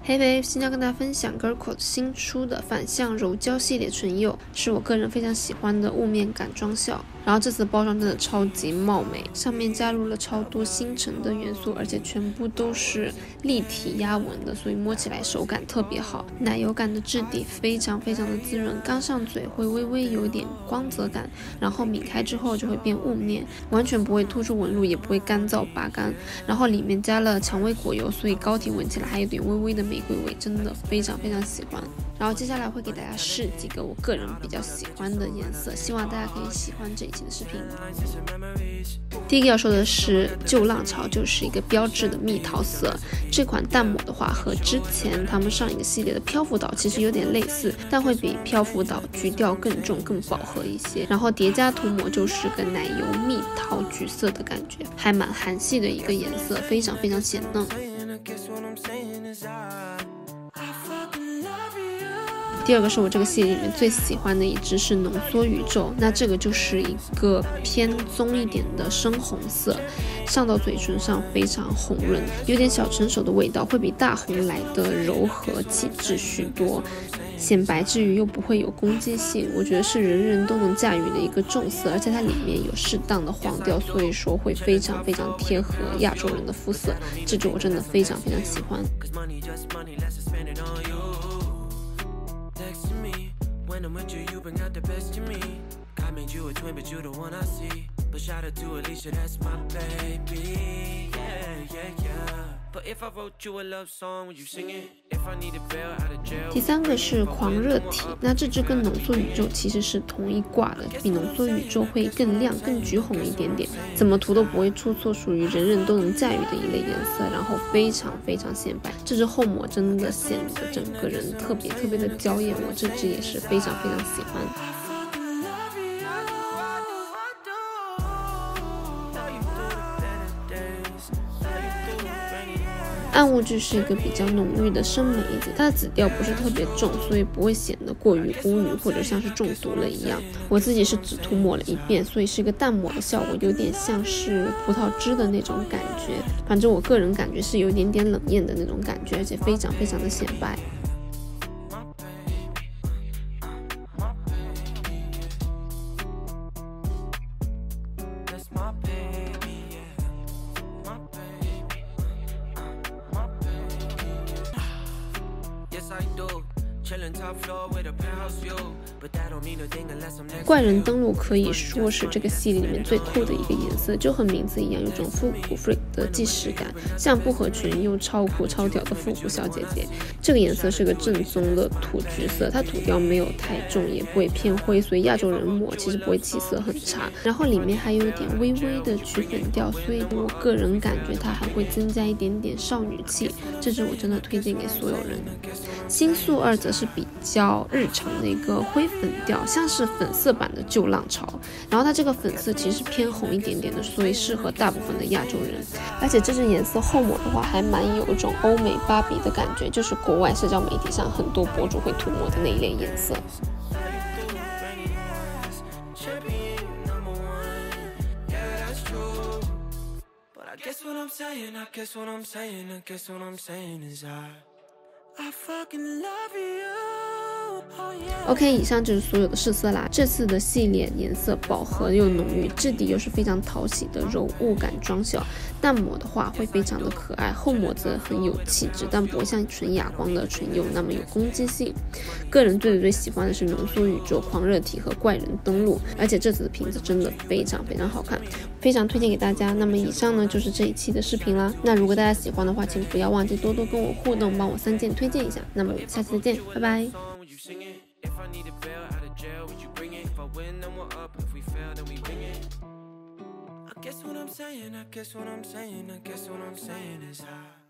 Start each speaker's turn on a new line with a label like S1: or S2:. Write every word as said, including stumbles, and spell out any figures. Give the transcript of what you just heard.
S1: 嘿呗，今天要跟大家分享 Girlco 新出的反向柔焦系列唇釉，是我个人非常喜欢的雾面感妆效。然后这次的包装真的超级貌美，上面加入了超多星辰的元素，而且全部都是立体压纹的，所以摸起来手感特别好。奶油感的质地非常非常的滋润，刚上嘴会微微有点光泽感，然后抿开之后就会变雾面，完全不会突出纹路，也不会干燥拔干。然后里面加了蔷薇果油，所以膏体闻起来还有点微微的玫瑰味，真的非常非常喜欢。然后接下来会给大家试几个我个人比较喜欢的颜色，希望大家可以喜欢这一期的视频。第一个要说的是旧浪潮，就是一个标志的蜜桃色。这款淡抹的话和之前他们上一个系列的漂浮岛其实有点类似，但会比漂浮岛橘调更重更饱和一些，然后叠加涂抹就是个奶油蜜桃橘色的感觉，还蛮韩系的一个颜色，非常非常显嫩。第二个是我这个系列里面最喜欢的一支是浓缩宇宙，那这个就是一个偏棕一点的深红色，上到嘴唇上非常红润，有点小成熟的味道，会比大红来的柔和气质许多，显白之余又不会有攻击性，我觉得是人人都能驾驭的一个重色，而且它里面有适当的黄调，所以说会非常非常贴合亚洲人的肤色，这支我真的非常非常喜欢。When I'm with you, you bring out the best in me. God made you a twin, but you the one I see. But shout out to Alicia, that's my baby. Yeah, yeah, yeah. But if I wrote you a love song, would you sing it? If I need a bail out of jail. 第三个是狂热体，那这支跟浓缩宇宙其实是同一挂的，比浓缩宇宙会更亮、更橘红一点点，怎么涂都不会出错，属于人人都能驾驭的一类颜色，然后非常非常显白。这支后抹真的显得整个人特别特别的娇艳，我这支也是非常非常喜欢。暗物质是一个比较浓郁的深梅子，它的紫调不是特别重，所以不会显得过于乌鱼或者像是中毒了一样。我自己是只涂抹了一遍，所以是一个淡抹的效果，有点像是葡萄汁的那种感觉。反正我个人感觉是有一点点冷艳的那种感觉，而且非常非常的显白。怪人灯笼可以说是这个系列里面最酷的一个颜色，就和名字一样，有种复古 freak 的既视感，像不合群又超酷超屌的复古小姐姐。这个颜色是个正宗的土橘色，它土调没有太重，也不会偏灰，所以亚洲人抹其实不会气色很差。然后里面还有点微微的橘粉调，所以我个人感觉它还会增加一点点少女气，这支我真的推荐给所有人。星宿二则是比较日常的一个灰粉调，像是粉色版的旧浪潮，然后它这个粉色其实偏红一点点的，所以适合大部分的亚洲人。而且这支颜色后抹的话还蛮有一种欧美芭比的感觉，就是国外社交媒体上很多博主会涂抹的那一类颜色。OK， 以上就是所有的试色啦。这次的系列颜色饱和又浓郁，质地又是非常讨喜的柔雾感妆效。淡抹的话会非常的可爱，后抹则很有气质，但不会像纯哑光的唇釉那么有攻击性。个人最最喜欢的是浓缩宇宙、狂热体和怪人登陆，而且这次的瓶子真的非常非常好看，非常推荐给大家。那么以上呢就是这一期的视频啦。那如果大家喜欢的话，请不要忘记多多跟我互动，帮我三键推荐一下。那么我们下期再见，拜拜。If I need a bail out of jail, would you bring it? If I win, then we're up. If we fail, then we wing it. I guess what I'm saying, I guess what I'm saying, I guess what I'm saying is I